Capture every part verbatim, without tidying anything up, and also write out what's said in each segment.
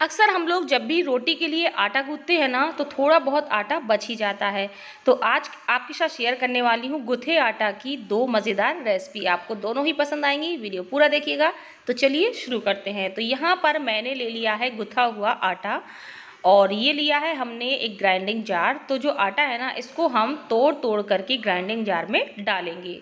अक्सर हम लोग जब भी रोटी के लिए आटा गूँथते हैं ना, तो थोड़ा बहुत आटा बच ही जाता है। तो आज आपके साथ शेयर करने वाली हूँ गूँथे आटा की दो मज़ेदार रेसिपी। आपको दोनों ही पसंद आएंगी, वीडियो पूरा देखिएगा। तो चलिए शुरू करते हैं। तो यहाँ पर मैंने ले लिया है गूँथा हुआ आटा और ये लिया है हमने एक ग्राइंडिंग जार। तो जो आटा है ना, इसको हम तोड़ तोड़ करके ग्राइंडिंग जार में डालेंगे।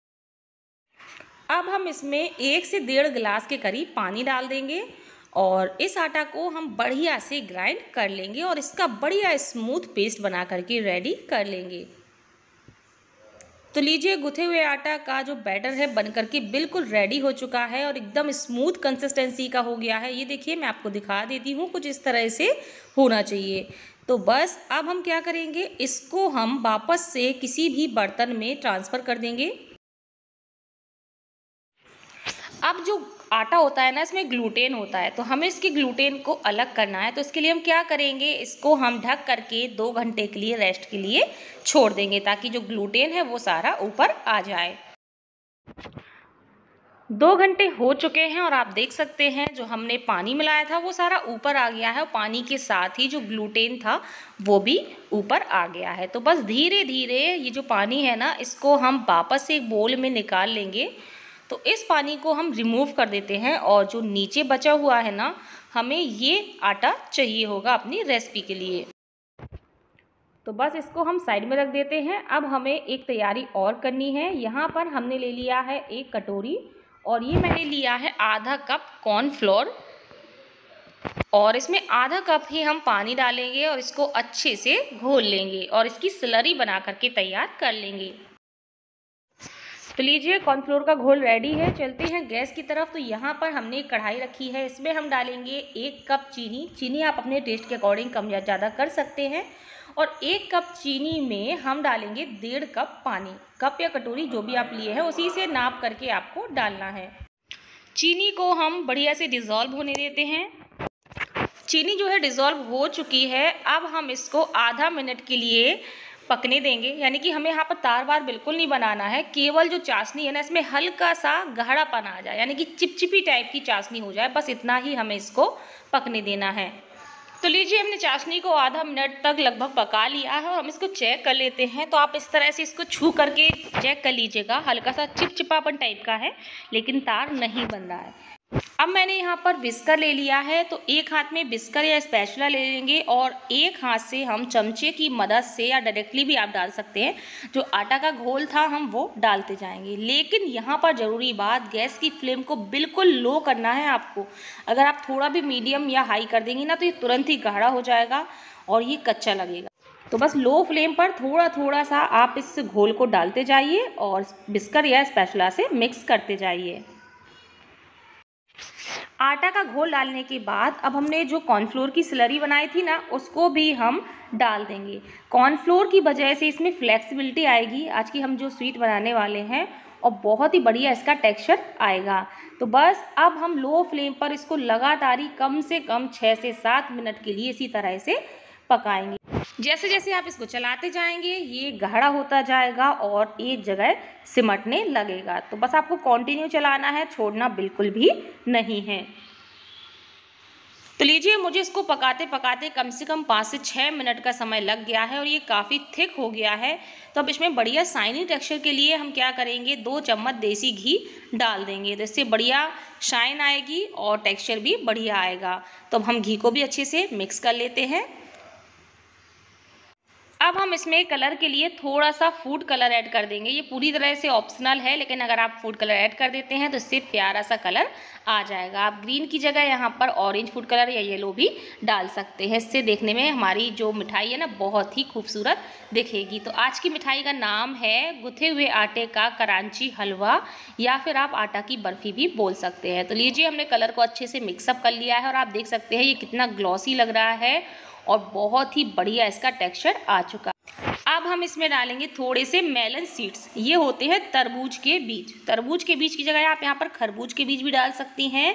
अब हम इसमें एक से डेढ़ गिलास के करीब पानी डाल देंगे और इस आटा को हम बढ़िया से ग्राइंड कर लेंगे और इसका बढ़िया स्मूथ पेस्ट बना करके रेडी कर लेंगे। तो लीजिए, गूँथे हुए आटा का जो बैटर है बन करके बिल्कुल रेडी हो चुका है और एकदम स्मूथ कंसिस्टेंसी का हो गया है। ये देखिए, मैं आपको दिखा देती हूँ, कुछ इस तरह से होना चाहिए। तो बस अब हम क्या करेंगे, इसको हम वापस से किसी भी बर्तन में ट्रांसफ़र कर देंगे। अब जो आटा होता है ना, इसमें ग्लूटेन होता है, तो हमें इसके ग्लूटेन को अलग करना है। तो इसके लिए हम क्या करेंगे, इसको हम ढक करके दो घंटे के लिए रेस्ट के लिए छोड़ देंगे, ताकि जो ग्लूटेन है वो सारा ऊपर आ जाए। दो घंटे हो चुके हैं और आप देख सकते हैं जो हमने पानी मिलाया था वो सारा ऊपर आ गया है और पानी के साथ ही जो ग्लूटेन था वो भी ऊपर आ गया है। तो बस धीरे धीरे ये जो पानी है ना, इसको हम वापस से एक बोल में निकाल लेंगे। तो इस पानी को हम रिमूव कर देते हैं और जो नीचे बचा हुआ है ना, हमें ये आटा चाहिए होगा अपनी रेसिपी के लिए। तो बस इसको हम साइड में रख देते हैं। अब हमें एक तैयारी और करनी है। यहाँ पर हमने ले लिया है एक कटोरी और ये मैंने लिया है आधा कप कॉर्नफ्लोर और इसमें आधा कप ही हम पानी डालेंगे और इसको अच्छे से घोल लेंगे और इसकी स्लरी बना करके तैयार कर लेंगे। तो लीजिए, कॉर्नफ्लोर का घोल रेडी है। चलते हैं गैस की तरफ। तो यहाँ पर हमने एक कढ़ाई रखी है, इसमें हम डालेंगे एक कप चीनी। चीनी आप अपने टेस्ट के अकॉर्डिंग कम या ज़्यादा कर सकते हैं। और एक कप चीनी में हम डालेंगे डेढ़ कप पानी। कप या कटोरी जो भी आप लिए हैं उसी से नाप करके आपको डालना है। चीनी को हम बढ़िया से डिज़ोल्व होने देते हैं। चीनी जो है डिज़ोल्व हो चुकी है। अब हम इसको आधा मिनट के लिए पकने देंगे, यानी कि हमें यहाँ पर तार वार बिल्कुल नहीं बनाना है। केवल जो चाशनी है ना, इसमें हल्का सा गाढ़ापन आ जाए, यानी कि चिपचिपी टाइप की चाशनी हो जाए, बस इतना ही हमें इसको पकने देना है। तो लीजिए, हमने चाशनी को आधा मिनट तक लगभग पका लिया है और हम इसको चेक कर लेते हैं। तो आप इस तरह से इसको छू करके चेक कर लीजिएगा। हल्का सा चिपचिपापन टाइप का है, लेकिन तार नहीं बन रहा है। अब मैंने यहाँ पर बिस्कर ले लिया है, तो एक हाथ में बिस्कर या स्पैचुला ले लेंगे और एक हाथ से हम चमचे की मदद से, या डायरेक्टली भी आप डाल सकते हैं, जो आटा का घोल था हम वो डालते जाएंगे। लेकिन यहाँ पर ज़रूरी बात, गैस की फ्लेम को बिल्कुल लो करना है आपको। अगर आप थोड़ा भी मीडियम या हाई कर देंगी ना, तो ये तुरंत ही गाढ़ा हो जाएगा और ये कच्चा लगेगा। तो बस लो फ्लेम पर थोड़ा थोड़ा सा आप इस घोल को डालते जाइए और बिस्कर या स्पैचुला से मिक्स करते जाइए। आटा का घोल डालने के बाद अब हमने जो कॉर्नफ्लोर की स्लरी बनाई थी ना, उसको भी हम डाल देंगे। कॉर्नफ्लोर की वजह से इसमें फ्लेक्सिबिलिटी आएगी आज की हम जो स्वीट बनाने वाले हैं, और बहुत ही बढ़िया इसका टेक्सचर आएगा। तो बस अब हम लो फ्लेम पर इसको लगातार ही कम से कम छः से सात मिनट के लिए इसी तरह से पकाएंगे। जैसे जैसे आप इसको चलाते जाएंगे ये गाढ़ा होता जाएगा और एक जगह सिमटने लगेगा। तो बस आपको कंटिन्यू चलाना है, छोड़ना बिल्कुल भी नहीं है। तो लीजिए, मुझे इसको पकाते पकाते कम से कम पाँच से छः मिनट का समय लग गया है और ये काफ़ी थिक हो गया है। तो अब इसमें बढ़िया शाइनी टेक्सचर के लिए हम क्या करेंगे, दो चम्मच देसी घी डाल देंगे। तो इससे बढ़िया शाइन आएगी और टेक्सचर भी बढ़िया आएगा। तो अब हम घी को भी अच्छे से मिक्स कर लेते हैं। अब हम इसमें कलर के लिए थोड़ा सा फूड कलर ऐड कर देंगे। ये पूरी तरह से ऑप्शनल है, लेकिन अगर आप फूड कलर ऐड कर देते हैं तो इससे प्यारा सा कलर आ जाएगा। आप ग्रीन की जगह यहाँ पर ऑरेंज फूड कलर या येलो भी डाल सकते हैं। इससे देखने में हमारी जो मिठाई है ना, बहुत ही खूबसूरत दिखेगी। तो आज की मिठाई का नाम है गूँथे हुए आटे का करांची हलवा, या फिर आप आटा की बर्फ़ी भी बोल सकते हैं। तो लीजिए, हमने कलर को अच्छे से मिक्सअप कर लिया है और आप देख सकते हैं ये कितना ग्लॉसी लग रहा है और बहुत ही बढ़िया इसका टेक्सचर आ चुका। अब हम इसमें डालेंगे थोड़े से मेलन सीड्स। ये होते हैं तरबूज के बीज। तरबूज के बीज की जगह आप यहाँ पर खरबूज के बीज भी डाल सकती हैं,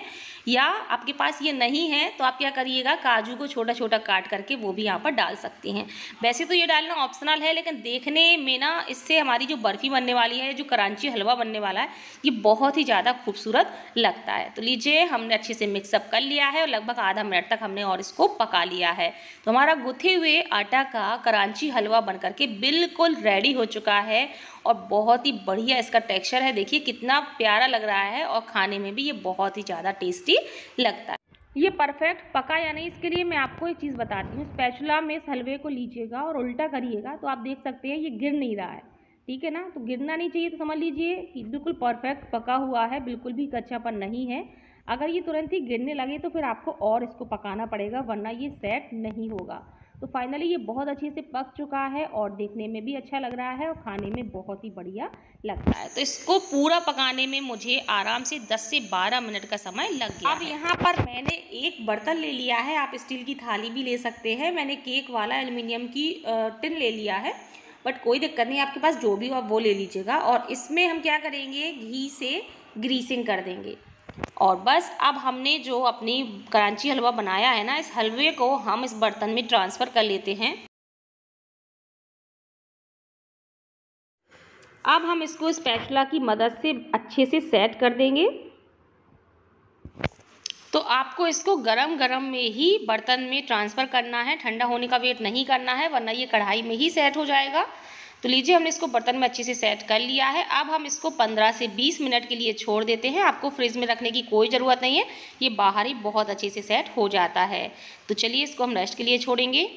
या आपके पास ये नहीं है तो आप क्या करिएगा, काजू को छोटा छोटा काट करके वो भी यहाँ पर डाल सकती हैं। वैसे तो ये डालना ऑप्शनल है, लेकिन देखने में ना इससे हमारी जो बर्फ़ी बनने वाली है, जो क्रंची हलवा बनने वाला है, ये बहुत ही ज़्यादा खूबसूरत लगता है। तो लीजिए हमने अच्छे से मिक्सअप कर लिया है और लगभग आधा मिनट तक हमने और इसको पका लिया है। तो हमारा गुथे हुए आटा का क्रंची हलवा बन करके बिल्कुल रेडी हो चुका है और बहुत ही बढ़िया इसका टेक्सचर है। देखिए कितना प्यारा लग रहा है और खाने में भी ये बहुत ही ज़्यादा टेस्टी लगता है। ये परफेक्ट पका या नहीं, इसके लिए मैं आपको एक चीज़ बताती हूँ। स्पैचुला में इस हलवे को लीजिएगा और उल्टा करिएगा तो आप देख सकते हैं ये गिर नहीं रहा है, ठीक है ना। तो गिरना नहीं चाहिए, तो समझ लीजिए कि बिल्कुल परफेक्ट पका हुआ है, बिल्कुल भी कच्चापन नहीं है। अगर ये तुरंत ही गिरने लगे तो फिर आपको और इसको पकाना पड़ेगा, वरना ये सेट नहीं होगा। तो फाइनली ये बहुत अच्छे से पक चुका है और देखने में भी अच्छा लग रहा है और खाने में बहुत ही बढ़िया लगता है। तो इसको पूरा पकाने में मुझे आराम से दस से बारह मिनट का समय लग गया। अब यहाँ पर मैंने एक बर्तन ले लिया है, आप स्टील की थाली भी ले सकते हैं। मैंने केक वाला एल्युमिनियम की टिन ले लिया है, बट कोई दिक्कत नहीं, आपके पास जो भी हो आप वो ले लीजिएगा। और इसमें हम क्या करेंगे, घी से ग्रीसिंग कर देंगे। और बस अब हमने जो अपनी क्रंची हलवा बनाया है ना, इस हलवे को हम इस बर्तन में ट्रांसफ़र कर लेते हैं। अब हम इसको स्पैचुला की मदद से अच्छे से सेट कर देंगे। तो आपको इसको गरम गरम में ही बर्तन में ट्रांसफ़र करना है, ठंडा होने का वेट नहीं करना है, वरना ये कढ़ाई में ही सेट हो जाएगा। तो लीजिए हमने इसको बर्तन में अच्छे से सेट कर लिया है। अब हम इसको पंद्रह से बीस मिनट के लिए छोड़ देते हैं। आपको फ्रिज में रखने की कोई ज़रूरत नहीं है, ये बाहर ही बहुत अच्छे से सेट हो जाता है। तो चलिए इसको हम रेस्ट के लिए छोड़ेंगे।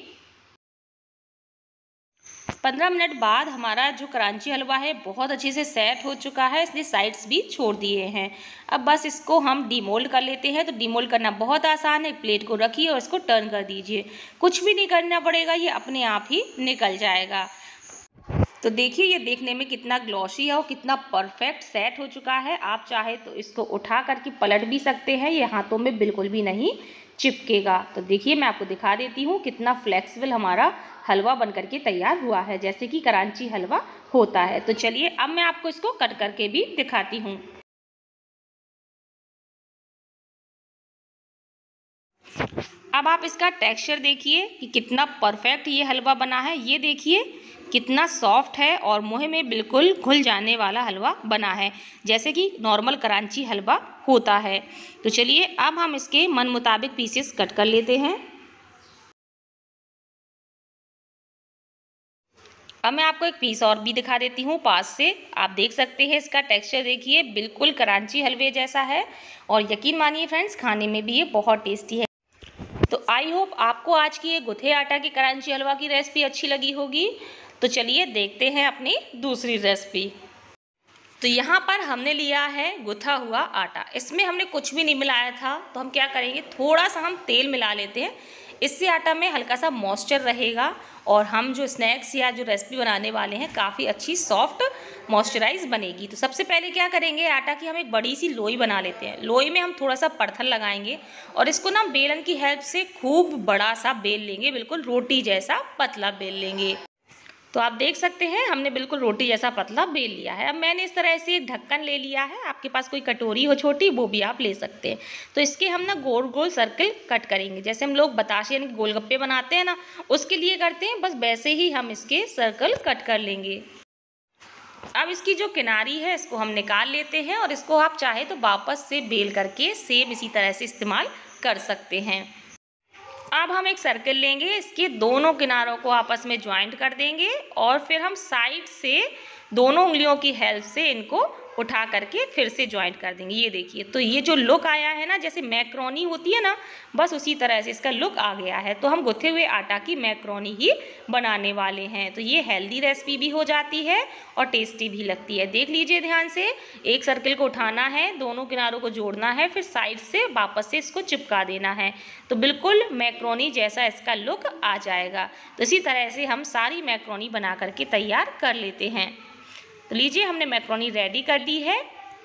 पंद्रह मिनट बाद हमारा जो क्रंची हलवा है बहुत अच्छे से सेट हो चुका है, इसने साइड्स भी छोड़ दिए हैं। अब बस इसको हम डीमोल्ड कर लेते हैं। तो डीमोल्ड करना बहुत आसान है, प्लेट को रखिए और इसको टर्न कर दीजिए, कुछ भी नहीं करना पड़ेगा, ये अपने आप ही निकल जाएगा। तो देखिए ये देखने में कितना ग्लॉसी है और कितना परफेक्ट सेट हो चुका है। आप चाहे तो इसको उठा करके पलट भी सकते हैं, ये हाथों में बिल्कुल भी नहीं चिपकेगा। तो देखिए मैं आपको दिखा देती हूँ कितना फ्लेक्सिबल हमारा हलवा बनकर के तैयार हुआ है, जैसे कि क्रंची हलवा होता है। तो चलिए अब मैं आपको इसको कट करके भी दिखाती हूँ। अब आप इसका टेक्सचर देखिए कि कितना परफेक्ट ये हलवा बना है। ये देखिए कितना सॉफ्ट है और मुँह में बिल्कुल घुल जाने वाला हलवा बना है, जैसे कि नॉर्मल क्रंची हलवा होता है। तो चलिए अब हम इसके मन मुताबिक पीसेस कट कर लेते हैं। अब मैं आपको एक पीस और भी दिखा देती हूँ पास से। आप देख सकते हैं इसका टेक्सचर देखिए, बिल्कुल क्रंची हलवे जैसा है और यकीन मानिए फ्रेंड्स खाने में भी ये बहुत टेस्टी है। तो आई होप आपको आज की ये गुथे आटा की क्रंची हलवा की रेसिपी अच्छी लगी होगी। तो चलिए देखते हैं अपनी दूसरी रेसिपी। तो यहाँ पर हमने लिया है गुथा हुआ आटा, इसमें हमने कुछ भी नहीं मिलाया था। तो हम क्या करेंगे, थोड़ा सा हम तेल मिला लेते हैं, इससे आटा में हल्का सा मॉइस्चर रहेगा और हम जो स्नैक्स या जो रेसिपी बनाने वाले हैं काफ़ी अच्छी सॉफ्ट मॉइस्चराइज बनेगी। तो सबसे पहले क्या करेंगे, आटा की हम एक बड़ी सी लोई बना लेते हैं। लोई में हम थोड़ा सा पत्थर लगाएंगे और इसको ना बेलन की हेल्प से खूब बड़ा सा बेल लेंगे, बिल्कुल रोटी जैसा पतला बेल लेंगे। तो आप देख सकते हैं हमने बिल्कुल रोटी जैसा पतला बेल लिया है। अब मैंने इस तरह से एक ढक्कन ले लिया है, आपके पास कोई कटोरी हो छोटी वो भी आप ले सकते हैं। तो इसके हम ना गोल गोल सर्कल कट करेंगे, जैसे हम लोग बताशे यानी गोलगप्पे बनाते हैं ना, उसके लिए करते हैं, बस वैसे ही हम इसके सर्कल कट कर लेंगे। अब इसकी जो किनारी है इसको हम निकाल लेते हैं और इसको आप चाहे तो वापस से बेल करके सेम इसी तरह से इस्तेमाल कर सकते हैं। अब हम एक सर्कल लेंगे, इसके दोनों किनारों को आपस में ज्वाइंट कर देंगे और फिर हम साइड से दोनों उंगलियों की हेल्प से इनको उठा करके फिर से ज्वाइंट कर देंगे। ये देखिए, तो ये जो लुक आया है ना, जैसे मैक्रोनी होती है ना, बस उसी तरह से इसका लुक आ गया है। तो हम गुथे हुए आटा की मैक्रोनी ही बनाने वाले हैं। तो ये हेल्दी रेसिपी भी हो जाती है और टेस्टी भी लगती है। देख लीजिए ध्यान से, एक सर्कल को उठाना है, दोनों किनारों को जोड़ना है, फिर साइड से वापस से इसको चिपका देना है, तो बिल्कुल मैक्रोनी जैसा इसका लुक आ जाएगा। तो इसी तरह से हम सारी मैक्रोनी बना करके तैयार कर लेते हैं। तो लीजिए हमने मैक्रोनी रेडी कर दी है।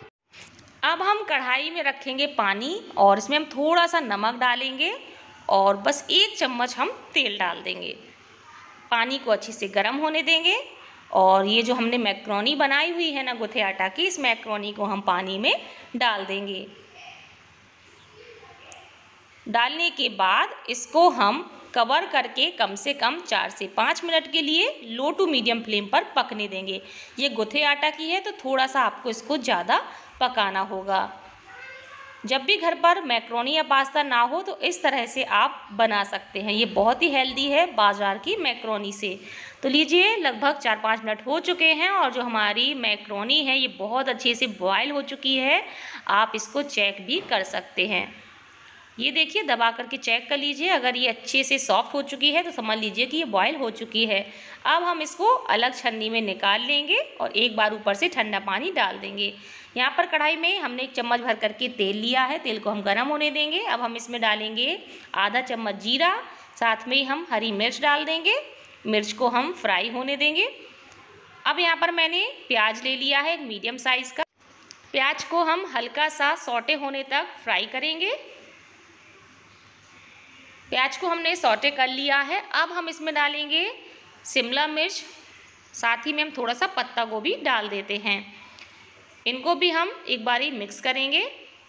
अब हम कढ़ाई में रखेंगे पानी और इसमें हम थोड़ा सा नमक डालेंगे और बस एक चम्मच हम तेल डाल देंगे। पानी को अच्छे से गर्म होने देंगे और ये जो हमने मैक्रोनी बनाई हुई है ना गुथे आटा की, इस मैक्रोनी को हम पानी में डाल देंगे। डालने के बाद इसको हम कवर करके कम से कम चार से पाँच मिनट के लिए लो टू मीडियम फ्लेम पर पकने देंगे। ये गुथे आटा की है तो थोड़ा सा आपको इसको ज़्यादा पकाना होगा। जब भी घर पर मैक्रोनी या पास्ता ना हो तो इस तरह से आप बना सकते हैं। ये बहुत ही हेल्दी है बाज़ार की मैक्रोनी से। तो लीजिए लगभग चार पाँच मिनट हो चुके हैं और जो हमारी मैक्रोनी है ये बहुत अच्छे से बॉयल हो चुकी है। आप इसको चेक भी कर सकते हैं। ये देखिए दबा करके चेक कर लीजिए, अगर ये अच्छे से सॉफ्ट हो चुकी है तो समझ लीजिए कि ये बॉयल हो चुकी है। अब हम इसको अलग छन्नी में निकाल लेंगे और एक बार ऊपर से ठंडा पानी डाल देंगे। यहाँ पर कढ़ाई में हमने एक चम्मच भर करके तेल लिया है, तेल को हम गर्म होने देंगे। अब हम इसमें डालेंगे आधा चम्मच जीरा, साथ में ही हम हरी मिर्च डाल देंगे। मिर्च को हम फ्राई होने देंगे। अब यहाँ पर मैंने प्याज ले लिया है एक मीडियम साइज़ का। प्याज को हम हल्का सा सौटे होने तक फ्राई करेंगे। प्याज को हमने सौटे कर लिया है। अब हम इसमें डालेंगे शिमला मिर्च, साथ ही में हम थोड़ा सा पत्ता गोभी डाल देते हैं। इनको भी हम एक बारी मिक्स करेंगे।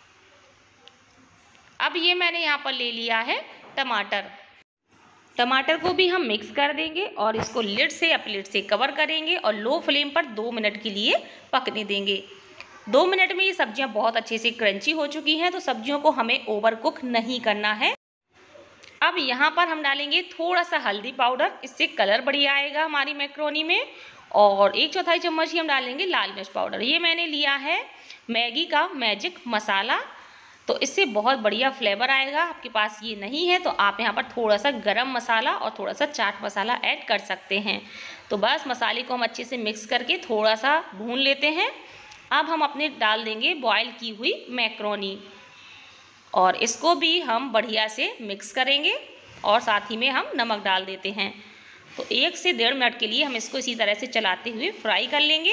अब ये मैंने यहाँ पर ले लिया है टमाटर। टमाटर को भी हम मिक्स कर देंगे और इसको लिड से या प्लेट से कवर करेंगे और लो फ्लेम पर दो मिनट के लिए पकने देंगे। दो मिनट में ये सब्जियां बहुत अच्छे से क्रंची हो चुकी हैं, तो सब्जियों को हमें ओवर कुक नहीं करना है। अब यहाँ पर हम डालेंगे थोड़ा सा हल्दी पाउडर, इससे कलर बढ़िया आएगा हमारी मैक्रोनी में। और एक चौथाई चम्मच ही हम डालेंगे लाल मिर्च पाउडर। ये मैंने लिया है मैगी का मैजिक मसाला, तो इससे बहुत बढ़िया फ्लेवर आएगा। आपके पास ये नहीं है तो आप यहाँ पर थोड़ा सा गरम मसाला और थोड़ा सा चाट मसाला ऐड कर सकते हैं। तो बस मसाले को हम अच्छे से मिक्स करके थोड़ा सा भून लेते हैं। अब हम अपने डाल देंगे बॉयल की हुई मैक्रोनी और इसको भी हम बढ़िया से मिक्स करेंगे और साथ ही में हम नमक डाल देते हैं। तो एक से डेढ़ मिनट के लिए हम इसको इसी तरह से चलाते हुए फ्राई कर लेंगे।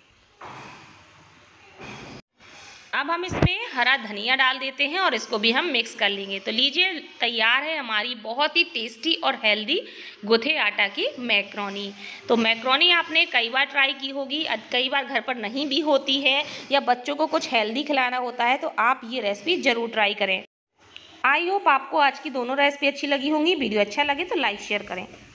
अब हम इसमें हरा धनिया डाल देते हैं और इसको भी हम मिक्स कर लेंगे। तो लीजिए तैयार है हमारी बहुत ही टेस्टी और हेल्दी गुथे आटा की मैक्रोनी। तो मैक्रोनी आपने कई बार ट्राई की होगी, कई बार घर पर नहीं भी होती है या बच्चों को कुछ हेल्दी खिलाना होता है, तो आप ये रेसिपी ज़रूर ट्राई करें। आई होप आपको आज की दोनों रेसिपी अच्छी लगी होंगी। वीडियो अच्छा लगे तो लाइक शेयर करें।